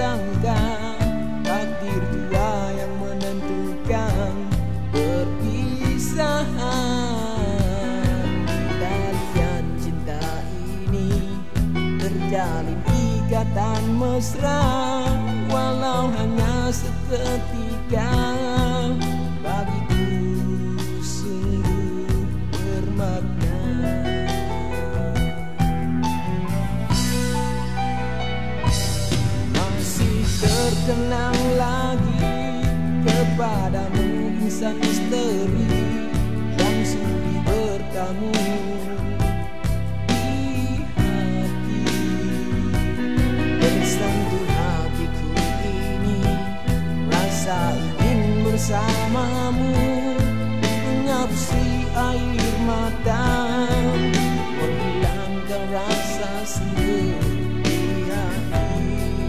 sangka takdir dua yang menentukan perpisahan. Talian cinta ini terjalin ikatan mesra, walau hanya seketika. Bagiku sungguh bermakna. Masih terkenang lagi kepadamu insan misteri yang sudi bertamu di hati. Tersentuh hatiku ini rasa ingin bersamamu, menyapusi air mata, menghilangkan rasa sendiri di hati.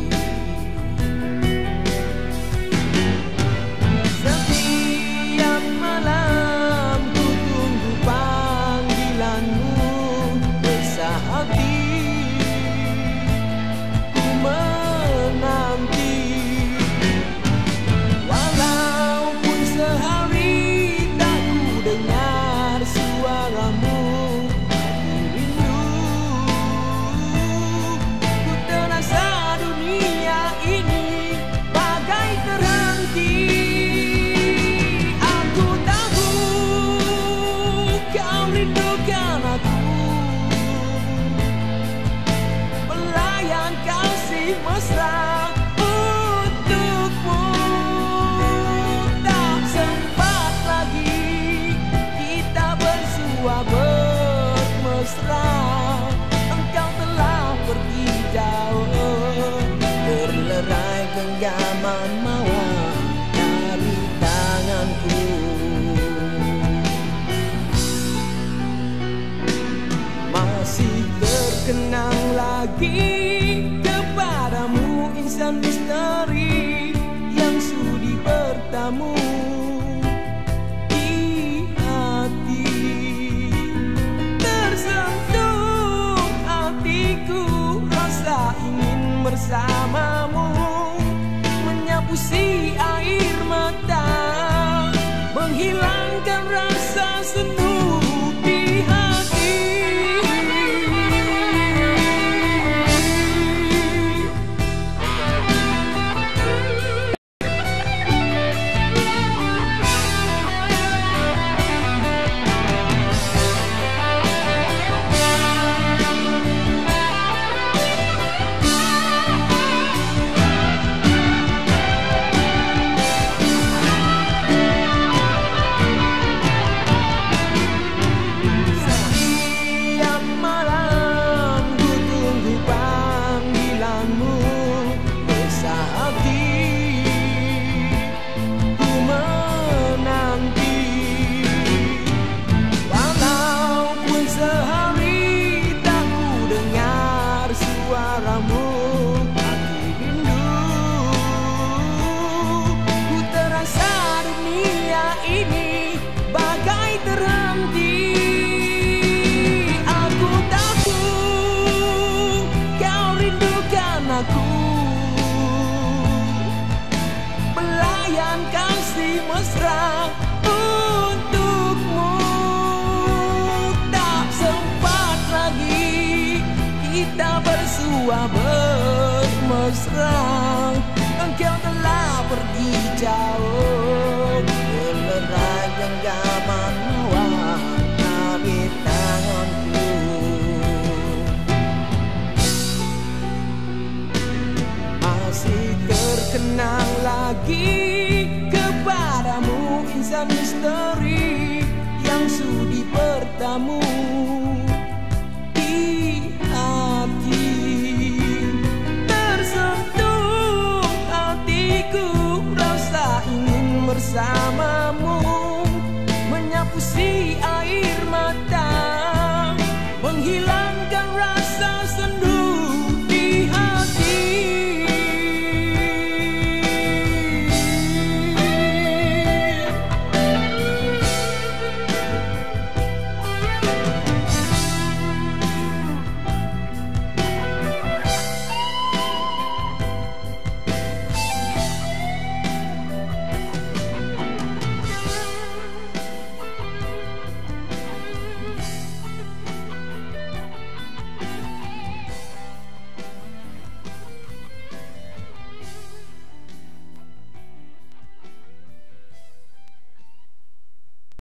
Setiap malam ku tunggu panggilanmu, resah hati ku menanti. Walaupun sehari tak ku dengar suaramu, hati rindu ku terasa dunia ini bagai terhenti. Aku tahu kau rindukan aku, pelayan kasih mesra untukmu. Tak sempat lagi kita bersua bermesra, engkau telah pergi jauh, terlerai genggaman mawar dari tanganku. Masih terkenang lagi kepadamu insan misteri yang sudi bertamu di hati. Tersentuh hatiku rasa ingin bersamamu, menyapusi air mata, menghilangkan rasa sendu di hati. Setiap malam ku tunggu panggilanmu, resah hati ku menanti. Walaupun sehari tak ku dengar suaramu, hati rindu ku terasa dunia ini bagai terhenti. Aku tahu kau rindukan aku, pelayan kasih mesra untukmu. Tak sempat lagi kita bersua bermesra, engkau telah pergi jauh, terlerai genggaman mawar dari tanganku. Masih terkenang lagi kepadamu insan misteri yang sudi bertamu di hati. Tersentuh hatiku rasa ingin bersama